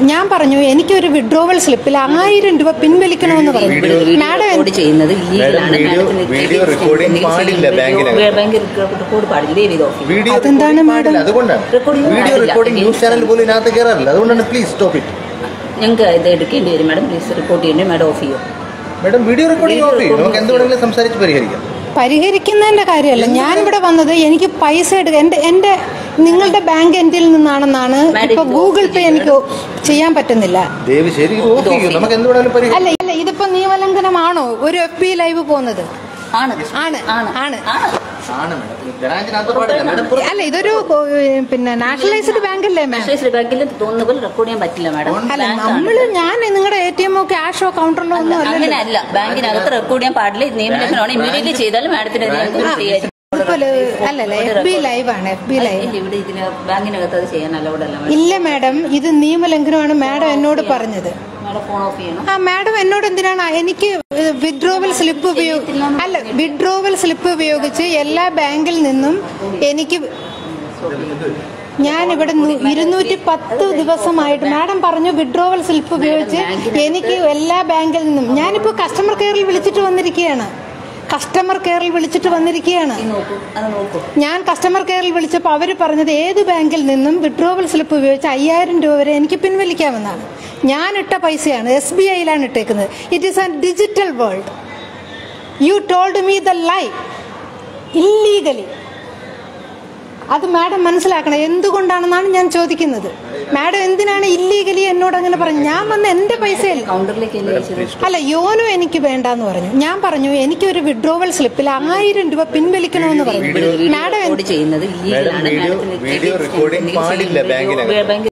ഞാൻ പറഞ്ഞു എനിക്കൊരു വിഡ്രോവൽ സ്ലിപ്പിൽ 1000 രൂപ പിൻവലിക്കണമെന്ന് പറഞ്ഞു. മാഡം അതെന്താണ് മാഡം? ഞങ്ങൾക്ക് ഇത് എടുക്കേണ്ടി വരും മാഡം. പ്ലീസ് റിപ്പോർട്ട് ചെയ്യേണ്ടി മാഡം ഓഫ് ചെയ്യും. മാഡം വീഡിയോ റെക്കോർഡിംഗ് ഓഫ് ചെയ്യും. നമുക്ക് എന്തുകൊണ്ടെങ്കിലും സംസാരിച്ച് പരിഹരിക്കാം. പരിഹരിക്കുന്നതിന്റെ കാര്യമല്ല, ഞാനിവിടെ വന്നത് എനിക്ക് പൈസ എടുക്കുക എൻ്റെ നിങ്ങളുടെ ബാങ്ക് എൻ്റെ നിന്നാണെന്നാണ്. ഇപ്പൊ ഗൂഗിൾ പേ എനിക്ക് ചെയ്യാൻ പറ്റുന്നില്ല. അല്ല അല്ല, ഇതിപ്പോ നിയമലംഘനമാണോ ഒരു FB ലൈവ് പോകുന്നത്? അല്ല, ഇതൊരു പിന്നെ നാഷണലൈസ്ഡ് ബാങ്ക് അല്ലേ മാം? അല്ല, ഞാൻ നിങ്ങളുടെ ATM ക്യാഷോ കൗണ്ടറിലോ ഒന്നും അല്ല. ബാങ്കിനകത്ത് റെക്കോർഡ് ചെയ്യാൻ പാടില്ല. നിയമലംഘനമാണ്. ഇമ്മീഡിയറ്റ്ലി ചെയ്താലും മാഡത്തിന് അല്ലല്ല, FB ലൈവ് ആണ്. FB ലൈവ് ബാങ്കിനകത്ത് അത് ചെയ്യാൻ അലൗഡല്ല. ഇല്ല മാഡം, ഇത് നിയമലംഘനമാണ് മാഡം എന്നോട് പറഞ്ഞത്. മാഡം എന്നോട് എന്തിനാണ് എനിക്ക് വിഡ്രോവൽ സ്ലിപ്പ് ഉപയോഗിച്ച് എല്ലാ ബാങ്കിൽ നിന്നും എനിക്ക് ഞാനിവിടെ 210 ദിവസമായിട്ട് മാഡം പറഞ്ഞു വിഡ്രോവൽ സ്ലിപ്പ് ഉപയോഗിച്ച് എനിക്ക് എല്ലാ ബാങ്കിൽ നിന്നും ഞാനിപ്പോ കസ്റ്റമർ കെയറിൽ വിളിച്ചിട്ട് വന്നിരിക്കുകയാണ്. ഞാൻ കസ്റ്റമർ കെയറിൽ വിളിച്ചപ്പോൾ അവർ പറഞ്ഞത് ഏത് ബാങ്കിൽ നിന്നും വിഡ്രോവൽ സ്ലിപ്പ് ഉപയോഗിച്ച് 5000 രൂപ വരെ എനിക്ക് പിൻവലിക്കാമെന്നാണ്. ഞാൻ ഇട്ട പൈസയാണ് SBIയിലാണ് ഇട്ടേക്കുന്നത്. It is a digital world. You told me the lie illegally. അത് മാഡം മനസ്സിലാക്കണം. എന്തുകൊണ്ടാണെന്നാണ് ഞാൻ ചോദിക്കുന്നത്. മാഡം എന്തിനാണ് ഇല്ലീഗലി എന്നോട് അങ്ങനെ പറഞ്ഞു? ഞാൻ വന്ന് എന്റെ പൈസയിൽ അല്ല, യോനോ എനിക്ക് വേണ്ടെന്ന് പറഞ്ഞു. ഞാൻ പറഞ്ഞു എനിക്കൊരു വിഡ്രോവൽ സ്ലിപ്പിൽ 1000 രൂപ പിൻവലിക്കണമെന്ന് പറഞ്ഞു. മാഡം ചെയ്യുന്നത്